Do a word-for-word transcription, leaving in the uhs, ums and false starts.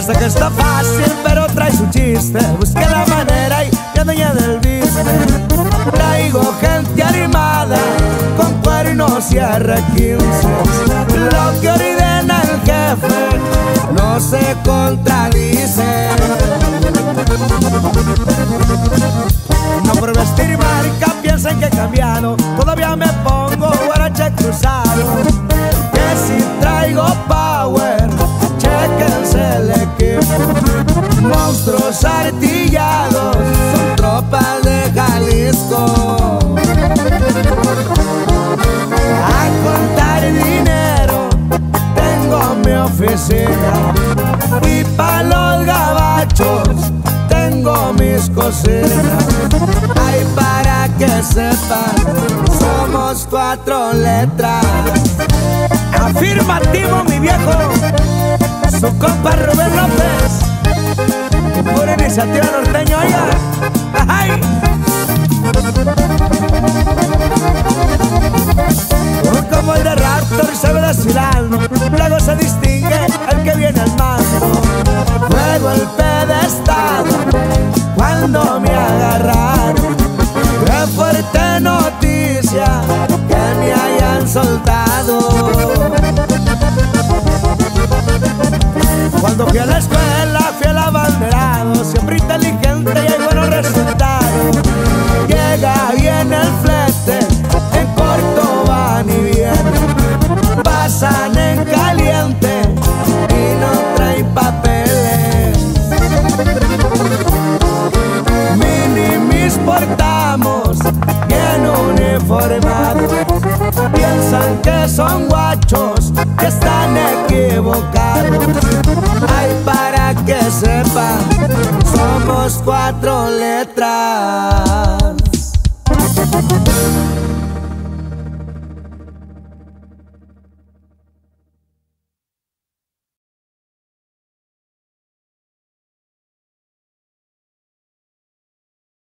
sé que está fácil, pero trae su chiste. Busqué la manera y ya dueña del business. Traigo gente animada con cuernos y R quince. Lo que ordena el jefe no se contradice. No por vestir marca piensen que he cambiado. Todavía me pongo guarache cruzado. Que si traigo power, chequense el equipo. Monstruos artillados, son tropas de Jalisco. A contar dinero tengo mi oficina. Y pa' los gabachos tengo mis cocinas. Ay, para que sepan, somos cuatro letras. Afirmativo, mi viejo, su compa Rubén López, pura iniciativa norteña, oiga. ¡Ay! Como el de Raptor se ve desfilando, luego se distingue el que viene al mando. Luego el pedestal cuando me agarraron. Qué fuerte noticia que me hayan soltado. Cuando fui a la escuela, fui al abanderado, siempre inteligente y hay buenos resultados. Llega bien el flete, en corto van y vienen. Pasan en caliente y no traen papeles. Minimis portamos bien uniformados. Piensan que son guachos, que están equivocados. Ay, para que sepan, somos cuatro letras.